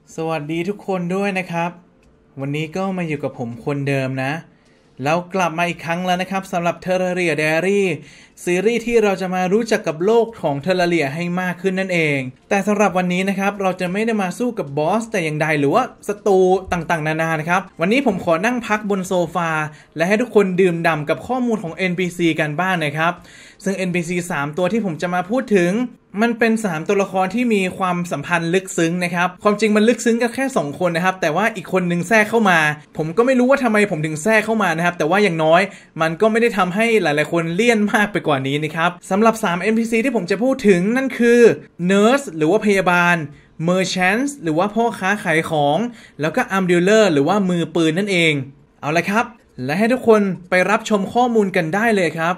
สวัสดีทุกคนด้วยนะครับวันนี้ก็มาอยู่กับผมคนเดิมนะแล้วกลับมาอีกครั้งแล้วนะครับสำหรับ Terraria Diary ซีรีส์ที่เราจะมารู้จักกับโลกของ Terraria ให้มากขึ้นนั่นเองแต่สำหรับวันนี้นะครับเราจะไม่ได้มาสู้กับบอสแต่อย่างใดหรือว่าศัตรูต่างๆนานานะครับวันนี้ผมขอนั่งพักบนโซฟาและให้ทุกคนดื่มด่ำกับข้อมูลของ NPC กันบ้างนะครับซึ่ง NPC 3 ตัวที่ผมจะมาพูดถึงมันเป็น3ตัวละครที่มีความสัมพันธ์ลึกซึ้งนะครับความจริงมันลึกซึ้งกันแค่2คนนะครับแต่ว่าอีกคนนึงแทรกเข้ามาผมก็ไม่รู้ว่าทำไมผมถึงแทรกเข้ามานะครับแต่ว่าอย่างน้อยมันก็ไม่ได้ทำให้หลายๆคนเลี่ยนมากไปกว่านี้นะครับสำหรับ3 NPC ที่ผมจะพูดถึงนั่นคือ Nurse หรือว่าพยาบาล Merchants หรือว่าพ่อค้าขายของแล้วก็ Arm Dealer หรือว่ามือปืนนั่นเองเอาละครับและให้ทุกคนไปรับชมข้อมูลกันได้เลยครับ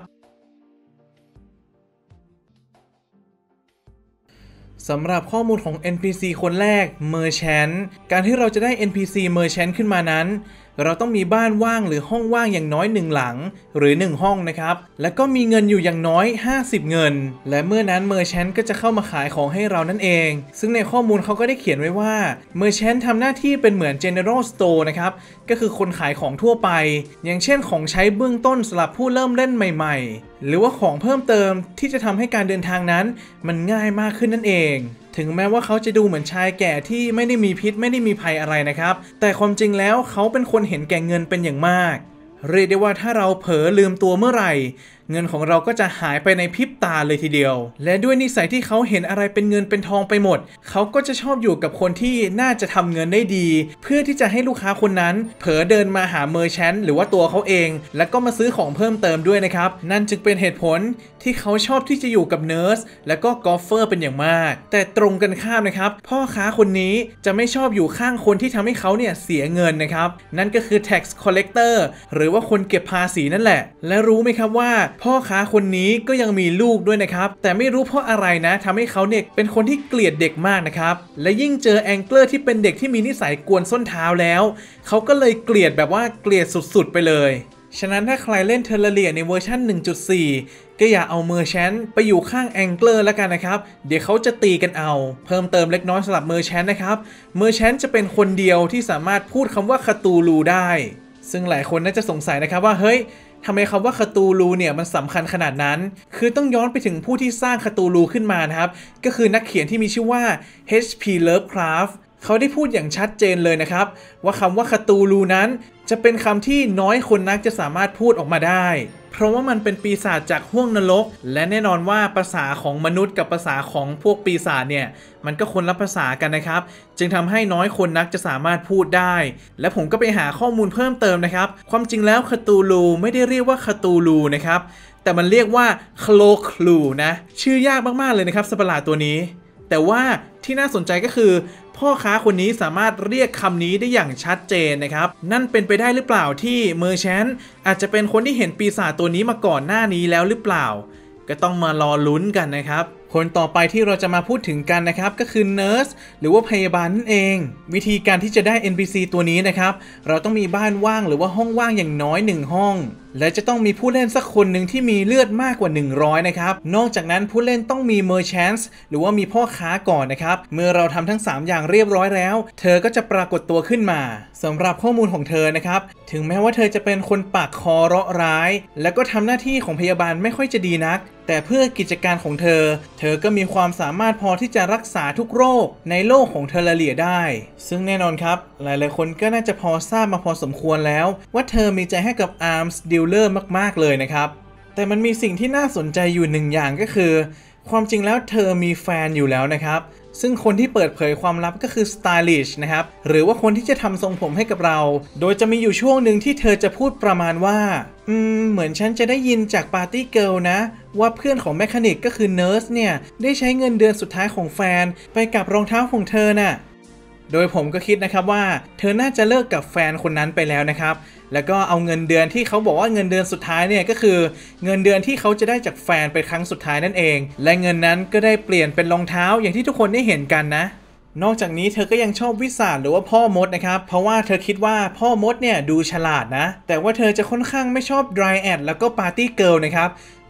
สำหรับข้อมูลของ NPC คนแรก Merchant การที่เราจะได้ NPC Merchant ขึ้นมานั้นเราต้องมีบ้านว่างหรือห้องว่างอย่างน้อย1หลังหรือ1ห้องนะครับแล้วก็มีเงินอยู่อย่างน้อย50เงินและเมื่อนั้น Merchant ก็จะเข้ามาขายของให้เรานั่นเองซึ่งในข้อมูลเขาก็ได้เขียนไว้ว่า Merchant ทำหน้าที่เป็นเหมือน General Store นะครับก็คือคนขายของทั่วไปอย่างเช่นของใช้เบื้องต้นสำหรับผู้เริ่มเล่นใหม่ๆหรือว่าของเพิ่มเติมที่จะทำให้การเดินทางนั้นมันง่ายมากขึ้นนั่นเองถึงแม้ว่าเขาจะดูเหมือนชายแก่ที่ไม่ได้มีพิษไม่ได้มีภัยอะไรนะครับแต่ความจริงแล้วเขาเป็นคนเห็นแก่เงินเป็นอย่างมากเรียกได้ว่าถ้าเราเผลอลืมตัวเมื่อไหร่เงินของเราก็จะหายไปในพริบตาเลยทีเดียวและด้วยนิสัยที่เขาเห็นอะไรเป็นเงินเป็นทองไปหมดเขาก็จะชอบอยู่กับคนที่น่าจะทำเงินได้ดีเพื่อที่จะให้ลูกค้าคนนั้นเผลอเดินมาหาเมอร์แชนต์หรือว่าตัวเขาเองแล้วก็มาซื้อของเพิ่มเติมด้วยนะครับนั่นจึงเป็นเหตุผลที่เขาชอบที่จะอยู่กับเนิร์สและก็กอล์ฟเฟอร์เป็นอย่างมากแต่ตรงกันข้ามนะครับพ่อค้าคนนี้จะไม่ชอบอยู่ข้างคนที่ทำให้เขาเนี่ยเสียเงินนะครับนั่นก็คือ tax collector หรือว่าคนเก็บภาษีนั่นแหละและรู้ไหมครับว่าพ่อค้าคนนี้ก็ยังมีลูกด้วยนะครับแต่ไม่รู้เพราะอะไรนะทำให้เขาเนี่ยเป็นคนที่เกลียดเด็กมากนะครับและยิ่งเจอแองเกิลที่เป็นเด็กที่มีนิสัยกวนส้นเท้าแล้วเขาก็เลยเกลียดแบบว่าเกลียดสุดๆไปเลยฉะนั้นถ้าใครเล่นเทอร์เรียในเวอร์ชัน 1.4 ก็อย่าเอาเมอร์แชนต์ไปอยู่ข้างแองเกิลแล้วกันนะครับเดี๋ยวเขาจะตีกันเอาเพิ่มเติมเล็กน้อยสำหรับเมอร์แชนต์นะครับเมอร์แชนต์จะเป็นคนเดียวที่สามารถพูดคำว่าคาตูลูได้ซึ่งหลายคนน่าจะสงสัยนะครับว่าเฮ้ยทำไมคำว่าคาตูลูเนี่ยมันสำคัญขนาดนั้นคือต้องย้อนไปถึงผู้ที่สร้างคาตูลูขึ้นมานะครับก็คือนักเขียนที่มีชื่อว่า H.P. Lovecraft เขาได้พูดอย่างชัดเจนเลยนะครับว่าคำว่าคาตูลูนั้นจะเป็นคำที่น้อยคนนักจะสามารถพูดออกมาได้เพราะว่ามันเป็นปีศาจจากห้วงนรกและแน่นอนว่าภาษาของมนุษย์กับภาษาของพวกปีศาจเนี่ยมันก็คนละภาษากันนะครับจึงทำให้น้อยคนนักจะสามารถพูดได้และผมก็ไปหาข้อมูลเพิ่มเติมนะครับความจริงแล้วคาตูลูไม่ได้เรียกว่าคาตูลูนะครับแต่มันเรียกว่าคโลคลูนะชื่อยากมากๆเลยนะครับสัตว์ประหลาดตัวนี้แต่ว่าที่น่าสนใจก็คือพ่อค้าคนนี้สามารถเรียกคำนี้ได้อย่างชัดเจนนะครับนั่นเป็นไปได้หรือเปล่าที่เมอร์แชนต์อาจจะเป็นคนที่เห็นปีศาจตัวนี้มาก่อนหน้านี้แล้วหรือเปล่าก็ต้องมารอลุ้นกันนะครับคนต่อไปที่เราจะมาพูดถึงกันนะครับก็คือเนิร์สหรือว่าพยาบาลนั่นเองวิธีการที่จะได้ NPC ตัวนี้นะครับเราต้องมีบ้านว่างหรือว่าห้องว่างอย่างน้อย1ห้องและจะต้องมีผู้เล่นสักคนหนึ่งที่มีเลือดมากกว่า100นะครับนอกจากนั้นผู้เล่นต้องมี Merchants หรือว่ามีพ่อค้าก่อนนะครับเมื่อเราทำทั้ง3อย่างเรียบร้อยแล้วเธอก็จะปรากฏตัวขึ้นมาสำหรับข้อมูลของเธอนะครับถึงแม้ว่าเธอจะเป็นคนปากคอเราะร้ายและก็ทำหน้าที่ของพยาบาลไม่ค่อยจะดีนักแต่เพื่อกิจการของเธอก็มีความสามารถพอที่จะรักษาทุกโรคในโลกของเทอร์เรียได้ซึ่งแน่นอนครับหลายๆคนก็น่าจะพอทราบมาพอสมควรแล้วว่าเธอมีใจให้กับ Arms Dealer มากๆเลยนะครับแต่มันมีสิ่งที่น่าสนใจอยู่หนึ่งอย่างก็คือความจริงแล้วเธอมีแฟนอยู่แล้วนะครับซึ่งคนที่เปิดเผยความลับก็คือ Stylish นะครับหรือว่าคนที่จะทำทรงผมให้กับเราโดยจะมีอยู่ช่วงหนึ่งที่เธอจะพูดประมาณว่าเหมือนฉันจะได้ยินจากปาร์ตี้เกิร์ลนะว่าเพื่อนของแมคานิกก็คือเนิร์สเนี่ยได้ใช้เงินเดือนสุดท้ายของแฟนไปกับรองเท้าของเธอน่ะโดยผมก็คิดนะครับว่าเธอน่าจะเลิกกับแฟนคนนั้นไปแล้วนะครับแล้วก็เอาเงินเดือนที่เขาบอกว่าเงินเดือนสุดท้ายเนี่ยก็คือเงินเดือนที่เขาจะได้จากแฟนเป็นครั้งสุดท้ายนั่นเองและเงินนั้นก็ได้เปลี่ยนเป็นรองเท้าอย่างที่ทุกคนได้เห็นกันนะนอกจากนี้เธอก็ยังชอบวิสาหรือว่าพ่อมดนะครับเพราะว่าเธอคิดว่าพ่อมดเนี่ยดูฉลาดนะแต่ว่าเธอจะค่อนข้างไม่ชอบ Dryad แล้วก็ Party Girl นะครับ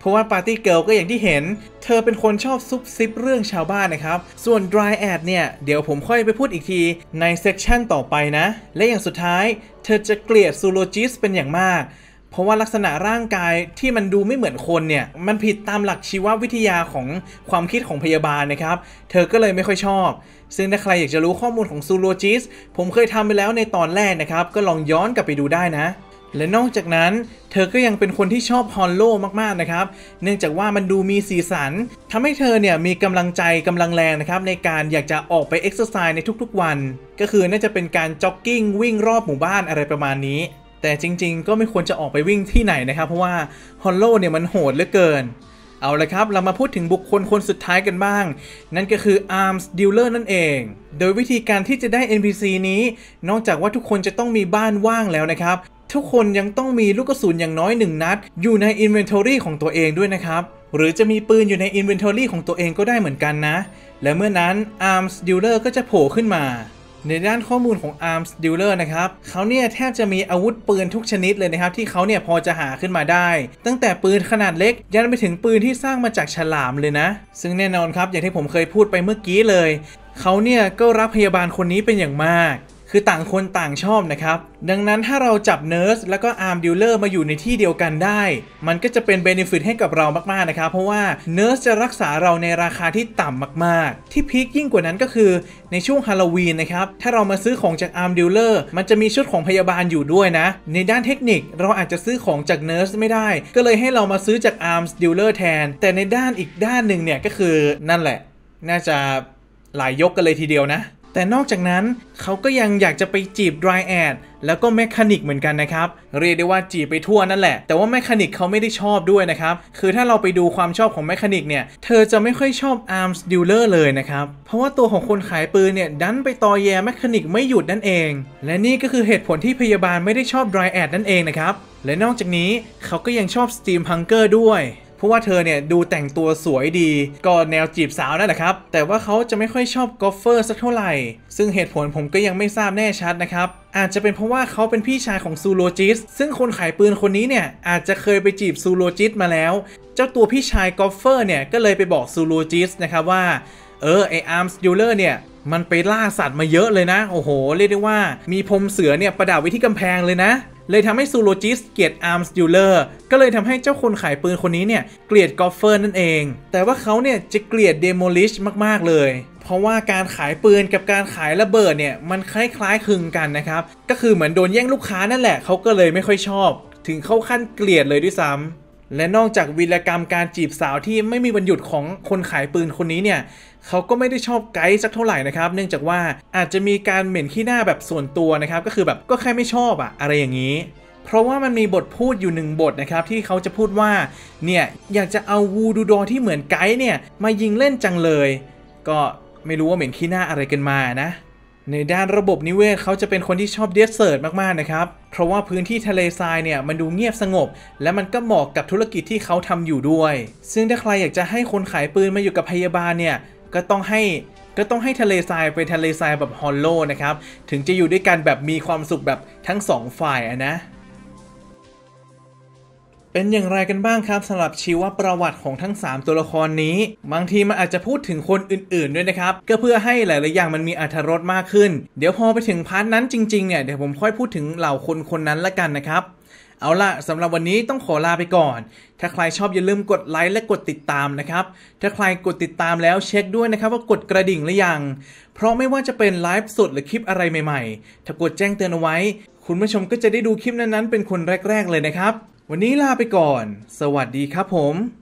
เพราะว่าปาร์ตี้เกิร์ลก็อย่างที่เห็นเธอเป็นคนชอบซุบซิบเรื่องชาวบ้านนะครับส่วน Dryad เนี่ยเดี๋ยวผมค่อยไปพูดอีกทีในเซกชันต่อไปนะและอย่างสุดท้ายเธอจะเกลียดซูโลจิสเป็นอย่างมากเพราะว่าลักษณะร่างกายที่มันดูไม่เหมือนคนเนี่ยมันผิดตามหลักชีววิทยาของความคิดของพยาบาลนะครับเธอก็เลยไม่ค่อยชอบซึ่งถ้าใครอยากจะรู้ข้อมูลของซูโลจิสผมเคยทำไปแล้วในตอนแรกนะครับก็ลองย้อนกลับไปดูได้นะและนอกจากนั้นเธอก็ยังเป็นคนที่ชอบฮอลโลมากๆนะครับเนื่องจากว่ามันดูมีสีสันทำให้เธอเนี่ยมีกำลังใจกำลังแรงนะครับในการอยากจะออกไปเอ็กซ์ไซส์ในทุกๆวันก็คือน่าจะเป็นการจ็อกกิ้งวิ่งรอบหมู่บ้านอะไรประมาณนี้แต่จริงๆก็ไม่ควรจะออกไปวิ่งที่ไหนนะครับเพราะว่าฮอลโลเนี่ยมันโหดเหลือเกินเอาละครับเรามาพูดถึงบุคคลคนสุดท้ายกันบ้างนั่นก็คือ Arms Dealer นั่นเองโดยวิธีการที่จะได้ NPC นี้นอกจากว่าทุกคนจะต้องมีบ้านว่างแล้วนะครับทุกคนยังต้องมีลูกกระสุนอย่างน้อย1นัดอยู่ใน Inventory ของตัวเองด้วยนะครับหรือจะมีปืนอยู่ใน Inventory ของตัวเองก็ได้เหมือนกันนะและเมื่อนั้น Arms Dealer ก็จะโผล่ขึ้นมาในด้านข้อมูลของ Arms Dealer นะครับเขาเนี่ยแทบจะมีอาวุธปืนทุกชนิดเลยนะครับที่เขาเนี่ยพอจะหาขึ้นมาได้ตั้งแต่ปืนขนาดเล็กยันไปถึงปืนที่สร้างมาจากฉลามเลยนะซึ่งแน่นอนครับอย่างที่ผมเคยพูดไปเมื่อกี้เลยเขาเนี่ยก็รักพยาบาลคนนี้เป็นอย่างมากคือต่างคนต่างชอบนะครับดังนั้นถ้าเราจับเนิร์สแล้วก็อาร์มดีลเลอร์มาอยู่ในที่เดียวกันได้มันก็จะเป็นเบเนฟิตให้กับเรามากๆนะครับเพราะว่าเนิร์สจะรักษาเราในราคาที่ต่ำมากๆที่พีคยิ่งกว่านั้นก็คือในช่วงฮาโลวีนนะครับถ้าเรามาซื้อของจากอาร์มดีลเลอร์มันจะมีชุดของพยาบาลอยู่ด้วยนะในด้านเทคนิคเราอาจจะซื้อของจากเนิร์สไม่ได้ก็เลยให้เรามาซื้อจากอาร์มดีลเลอร์แทนแต่ในด้านอีกด้านหนึ่งเนี่ยก็คือนั่นแหละน่าจะหลายยกกันเลยทีเดียวนะแต่นอกจากนั้นเขาก็ยังอยากจะไปจีบ Dryad แล้วก็แมคานิกเหมือนกันนะครับเรียกได้ว่าจีบไปทั่วนั่นแหละแต่ว่าแมคานิกเขาไม่ได้ชอบด้วยนะครับคือถ้าเราไปดูความชอบของแมคานิกเนี่ยเธอจะไม่ค่อยชอบ Arms Dealer เลยนะครับเพราะว่าตัวของคนขายปืนเนี่ยดันไปตอแยแมคานิกไม่หยุดนั่นเองและนี่ก็คือเหตุผลที่พยาบาลไม่ได้ชอบ Dryad นั่นเองนะครับและนอกจากนี้เขาก็ยังชอบ Steampunker ด้วยเพราะว่าเธอเนี่ยดูแต่งตัวสวยดีก็แนวจีบสาวนั่นแหละครับแต่ว่าเขาจะไม่ค่อยชอบกอล์ฟเฟอร์สักเท่าไหร่ซึ่งเหตุผลผมก็ยังไม่ทราบแน่ชัดนะครับอาจจะเป็นเพราะว่าเขาเป็นพี่ชายของซูโลจิสซึ่งคนขายปืนคนนี้เนี่ยอาจจะเคยไปจีบซูโลจิสมาแล้วเจ้าตัวพี่ชายกอล์ฟเฟอร์เนี่ยก็เลยไปบอกซูโลจิสนะครับว่าไออาร์มส์ดิลเลอร์เนี่ยมันไปล่าสัตว์มาเยอะเลยนะโอ้โหเรียกได้ว่ามีพรมเสือเนี่ยประดับไว้ที่กำแพงเลยนะเลยทำให้ซูโลจิสเกลียดอาร์มส์ดิลเลอร์ก็เลยทำให้เจ้าคนขายปืนคนนี้เนี่ยเกลียดกอล์ฟเฟอร์นั่นเองแต่ว่าเขาเนี่ยจะเกลียดเดโมลิชมากๆเลยเพราะว่าการขายปืนกับการขายระเบิดเนี่ยมันคล้ายๆคลึงกันนะครับก็คือเหมือนโดนแย่งลูกค้านั่นแหละเขาก็เลยไม่ค่อยชอบถึงเข้าขั้นเกลียดเลยด้วยซ้ำและนอกจากวีรกรรมการจีบสาวที่ไม่มีวันหยุดของคนขายปืนคนนี้เนี่ยเขาก็ไม่ได้ชอบไกด์สักเท่าไหร่นะครับเนื่องจากว่าอาจจะมีการเหม็นขี้หน้าแบบส่วนตัวนะครับก็คือแบบก็แค่ไม่ชอบอะไรอย่างนี้เพราะว่ามันมีบทพูดอยู่1บทนะครับที่เขาจะพูดว่าเนี่ยอยากจะเอาวูดูดอที่เหมือนไกด์เนี่ยมายิงเล่นจังเลยก็ไม่รู้ว่าเหม็นขี้หน้าอะไรกันมานะในด้านระบบนิเวศเขาจะเป็นคนที่ชอบเดสเซิร์ตมากๆนะครับเพราะว่าพื้นที่ทะเลทรายเนี่ยมันดูเงียบสงบและมันก็เหมาะกับธุรกิจที่เขาทำอยู่ด้วยซึ่งถ้าใครอยากจะให้คนขายปืนมาอยู่กับพยาบาลเนี่ยก็ต้องให้ทะเลทรายเป็นทะเลทรายแบบฮอลโลนะครับถึงจะอยู่ด้วยกันแบบมีความสุขแบบทั้ง2ฝ่ายนะเป็นอย่างไรกันบ้างครับสำหรับชีวประวัติของทั้ง3ตัวละครนี้บางทีมันอาจจะพูดถึงคนอื่นๆด้วยนะครับก็เพื่อให้หลายๆอย่างมันมีอรรถรสมากขึ้นเดี๋ยวพอไปถึงพาร์ทนั้นจริงๆเนี่ยเดี๋ยวผมค่อยพูดถึงเหล่าคนนั้นละกันนะครับเอาล่ะสำหรับวันนี้ต้องขอลาไปก่อนถ้าใครชอบอย่าลืมกดไลค์และกดติดตามนะครับถ้าใครกดติดตามแล้วเช็คด้วยนะครับว่ากดกระดิ่งหรือยังเพราะไม่ว่าจะเป็นไลฟ์สดหรือคลิปอะไรใหม่ๆถ้ากดแจ้งเตือนเอาไว้คุณผู้ชมก็จะได้ดูคลิปนั้นๆเป็นคนแรกๆเลยนะครับวันนี้ลาไปก่อนสวัสดีครับผม